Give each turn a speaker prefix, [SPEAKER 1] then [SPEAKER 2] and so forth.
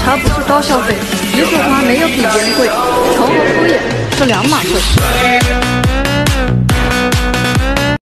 [SPEAKER 1] 它不是高消费，艺术它没有比别人贵，成和敷衍是两码事。